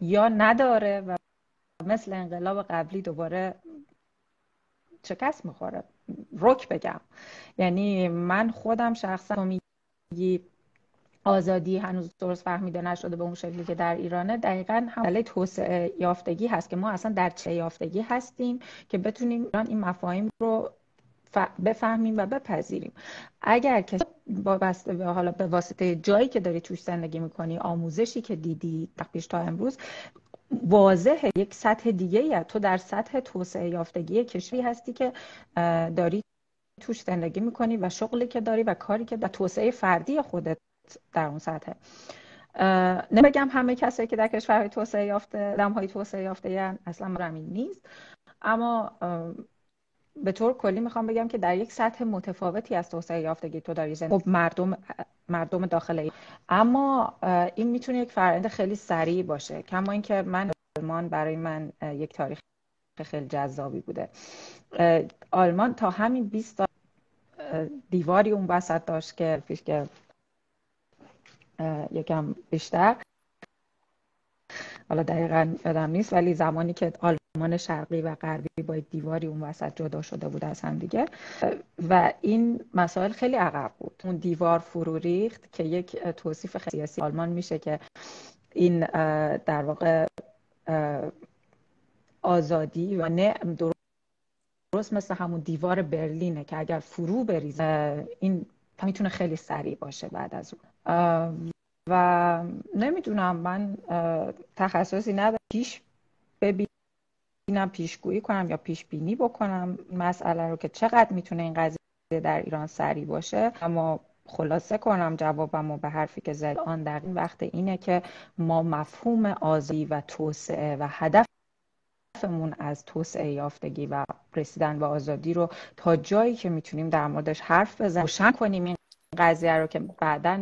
یا نداره و مثل انقلاب قبلی دوباره شکست میخوره. رک بگم، یعنی من خودم شخصا میگی آزادی هنوز درست فهمیده نشده به اون شکلی که در ایرانه، دقیقاً حمله توسعه یافتگی هست که ما اصلا در چه یافتگی هستیم که بتونیم ایران این مفاهیم رو بفهمیم و بپذیریم. اگر که با بسته به حالا به واسطه جایی که داری توش زندگی میکنی، آموزشی که دیدی پیش تا امروز، واضحه یک سطح دیگه ای تو در سطح توسعه یافتگی کشوری هستی که داری توش زندگی میکنی و شغلی که داری و کاری که در توسعه فردی خودت در اون سطحه. نمیگم همه کسایی که در کشورهای توسعه یافته آدم‌های توسعه یافته یعنی اصلا مرمین نیست، اما به طور کلی میخوام بگم که در یک سطح متفاوتی از توسعه یافتگی تو داری زندگی. خب مردم مردم داخل ای. اما این میتونه یک فرآیند خیلی سریع باشه، کما اینکه من آلمان برای من یک تاریخ خیلی جذابی بوده. آلمان تا همین بیست سال دیواری اون وسط داشت که پیش که یکم بیشتر، حالا دقیقاً یادم نیست، ولی زمانی که آلمان شرقی و غربی با دیواری اون وسط جدا شده بود از هم دیگه و این مسائل خیلی عقب بود. اون دیوار فرو ریخت که یک توصیف خیلی سیاسی آلمان میشه که این در واقع آزادی و نه درست مثل همون دیوار برلینه که اگر فرو بریزه این میتونه خیلی سریع باشه بعد از اون. و نمیدونم، من تخصصی ندارم پیش ببینم، پیشگویی کنم یا پیش بینی بکنم مسئله رو که چقدر میتونه این قضیه در ایران سریع باشه. اما خلاصه کنم جوابمو به حرفی که زد آن در این وقت اینه که ما مفهوم آزادی و توسعه و هدفمون از توسعه یافتگی و رسیدن به آزادی رو تا جایی که میتونیم در موردش حرف بزنیم، روشن کنیم این قضیه رو که بعداً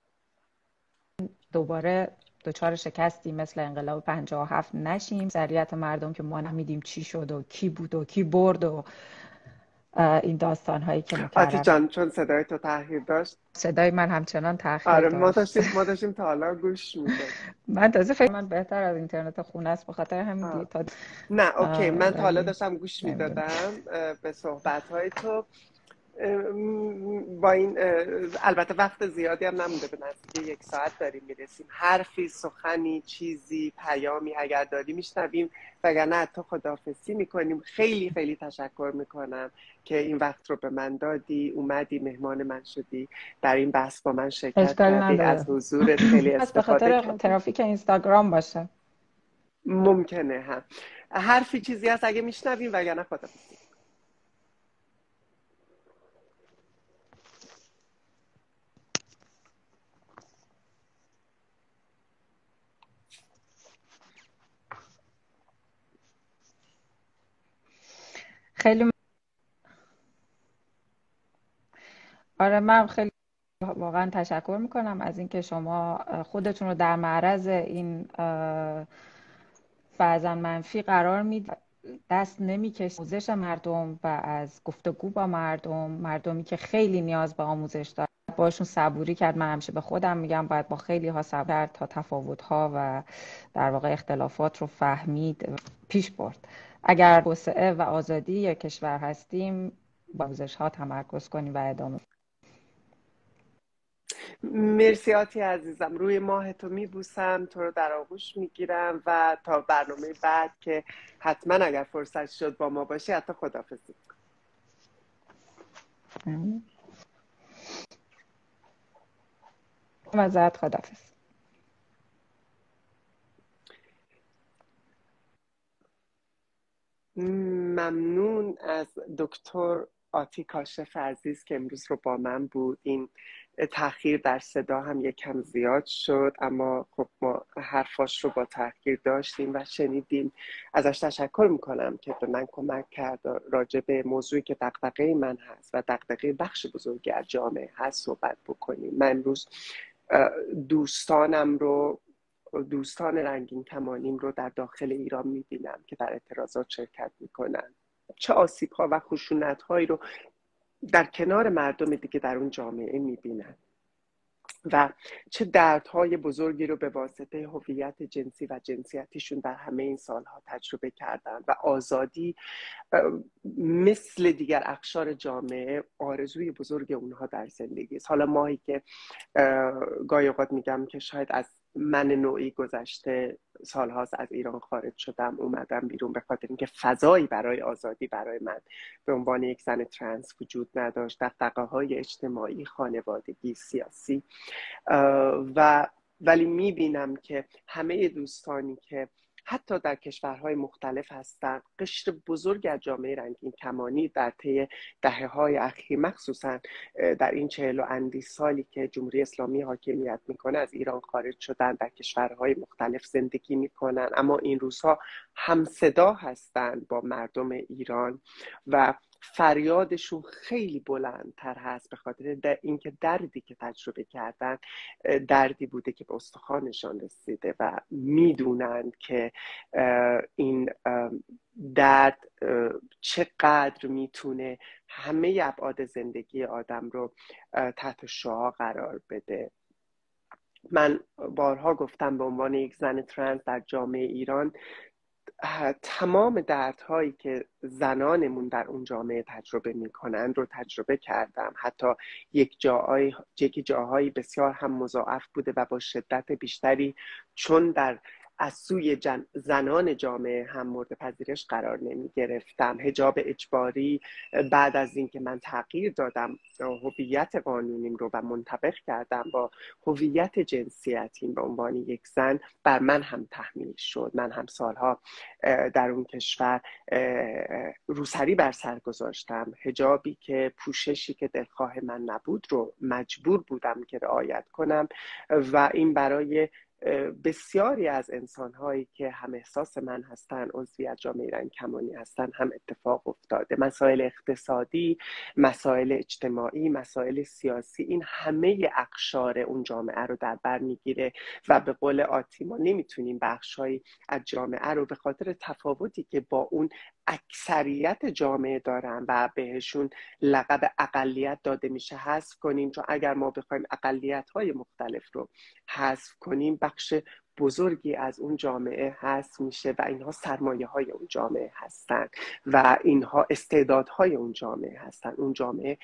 دوباره دچار شکستی مثل انقلاب پنجاه و هفت نشیم. اکثریت مردم که ما نمیدیم چی شد و کی بود و کی برد و این داستان هایی که مکرر. آتی جان چون صدای تو تأخیر داشت، صدای من همچنان تأخیر آره داشت. ما داشتیم ما داشتیم تا حالا گوش میدیم. من تازه فکر من بهتر از اینترنت خونه است به خاطر همین دیگه تا نه اوکی، من تا حالا داشتم گوش میدادم به صحبت های تو با این، البته وقت زیادی هم نمونده، به نزدیک یک ساعت داریم میرسیم. حرفی، سخنی، چیزی، پیامی اگر داری میشنویم، وگرنه حتی خداحافظی میکنیم. خیلی خیلی تشکر میکنم که این وقت رو به من دادی، اومدی مهمان من شدی، در این بحث با من شرکت کردی، از حضورت خیلی استفاده کردم. به خاطر ترافیک اینستاگرام باشه ممکنه هم حرفی چیزی هست اگه میشنویم، وگرنه خداحافظی. خیلی آره من خیلی واقعا تشکر میکنم از اینکه شما خودتون رو در معرض این فرضاً منفی قرار میدید، دست نمیکشید آموزش مردم و از گفتگو با مردم، مردمی که خیلی نیاز به آموزش دارن، باشون صبوری کرد. من همیشه به خودم میگم باید با خیلی ها صبر کرد تا تفاوت‌ها و در واقع اختلافات رو فهمید پیش برد. اگر توسعه و آزادی یک کشور هستیم با آموزش ها تمرکز کنیم و ادامه. مرسی آتی عزیزم، روی ماه تو میبوسم، تو رو در آغوش میگیرم و تا برنامه بعد که حتما اگر فرصت شد با ما باشی حتی خداحافظی. مزد خداحافظ. ممنون از دکتر آتی کاشف عزیز که امروز رو با من بود. این تأخیر در صدا هم یکم زیاد شد، اما خب ما حرفاش رو با تأخیر داشتیم و شنیدیم. ازش تشکر میکنم که به من کمک کرد راجع به موضوعی که دغدغه من هست و دغدغه بخش بزرگی از جامعه هست صحبت بکنیم. من امروز دوستانم رو دوستان رنگین کمانیم رو در داخل ایران میبینم که در اعتراضات شرکت میکنن، چه آسیب‌ها و خشونت‌هایی رو در کنار مردم دیگه در اون جامعه میبینن. و چه دردهای بزرگی رو به واسطه هویت جنسی و جنسیتیشون در همه این سالها تجربه کردن و آزادی مثل دیگر اقشار جامعه آرزوی بزرگ اونها در زندگی است. حالا ماهی که گاهی اوقات میگم که شاید از من نوعی گذشته سالهاست از ایران خارج شدم اومدم بیرون به خاطر اینکه فضایی برای آزادی برای من به عنوان یک زن ترنس وجود نداشت، دغدغه‌های اجتماعی، خانوادگی، سیاسی، و ولی میبینم که همه دوستانی که حتی در کشورهای مختلف هستند، قشر بزرگ از جامعه رنگین کمانی در طی دهه‌های اخیر، مخصوصا در این چهل و اندی سالی که جمهوری اسلامی حاکمیت میکنه، از ایران خارج شدن، در کشورهای مختلف زندگی میکنن، اما این روزها همصدا هستند با مردم ایران و فریادشون خیلی بلندتر هست به خاطر در اینکه دردی که تجربه کردن دردی بوده که به استخوانشان رسیده و میدونند که این درد چقدر میتونه همه ابعاد زندگی آدم رو تحت شعاع قرار بده. من بارها گفتم به عنوان یک زن ترنس در جامعه ایران، تمام دردهایی که زنانمون در اون جامعه تجربه میکنن رو تجربه کردم. حتی یک جاهای یک جاهایی بسیار هم مضاعف بوده و با شدت بیشتری، چون در از سوی جن... زنان جامعه هم مورد پذیرش قرار نمی گرفتم. حجاب اجباری بعد از اینکه من تغییر دادم هویت قانونیم رو و منطبق کردم با هویت جنسیتیم به عنوان یک زن، بر من هم تحمیل شد. من هم سالها در اون کشور روسری بر سر گذاشتم. حجابی که پوششی که دلخواه من نبود رو مجبور بودم که رعایت کنم و این برای بسیاری از انسان‌هایی که هم احساس من هستن، عضوی جامعه رنگ کمانی هستن، هم اتفاق افتاده. مسائل اقتصادی، مسائل اجتماعی، مسائل سیاسی، این همه اقشار اون جامعه رو در بر میگیره و به قول آتی ما نمیتونیم بخشایی از جامعه رو به خاطر تفاوتی که با اون اکثریت جامعه دارن و بهشون لقب اقلیت داده میشه حذف کنیم، چون اگر ما بخوایم اقلیت‌های مختلف رو حذف کنیم بخش بزرگی از اون جامعه هست میشه و اینها سرمایه های اون جامعه هستن و اینها استعدادهای اون جامعه هستن. اون جامعه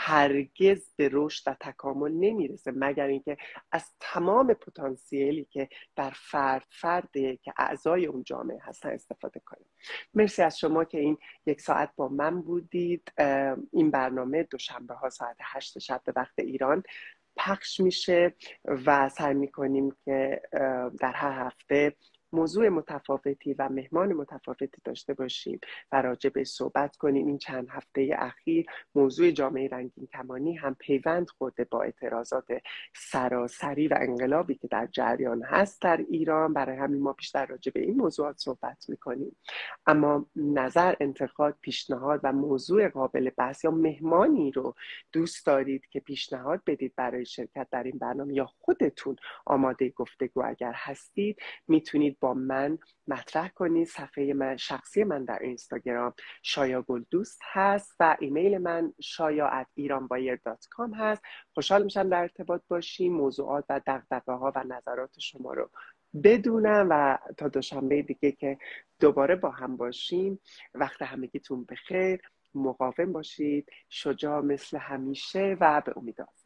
هرگز به رشد و تکامل نمیرسه مگر اینکه از تمام پتانسیلی که در فرد فرده که اعضای اون جامعه هستن استفاده کنیم. مرسی از شما که این یک ساعت با من بودید. این برنامه دوشنبه ها ساعت هشت شب به وقت ایران پخش میشه و سعی میکنیم که در هر هفته موضوع متفاوتی و مهمان متفاوتی داشته باشیم و راجع به صحبت کنیم. این چند هفته اخیر موضوع جامعه رنگین کمانی هم پیوند خورده با اعتراضات سراسری و انقلابی که در جریان هست در ایران، برای همین ما بیشتر راجع به این موضوعات صحبت میکنیم. اما نظر، انتقاد، پیشنهاد و موضوع قابل بحث یا مهمانی رو دوست دارید که پیشنهاد بدید برای شرکت در این برنامه یا خودتون آماده گفتگو اگر هستید، میتونید با من مطرح کنید. صفحه من شخصی من در اینستاگرام شایا گلدوست هست و ایمیل من شایا ات ایران بایر دات کام هست. خوشحال میشم در ارتباط باشیم، موضوعات و دغدغه‌ها و نظرات شما رو بدونم و تا دوشنبه دیگه که دوباره با هم باشیم، وقت همگیتون بخیر، مقاوم باشید، شجاع مثل همیشه و به امید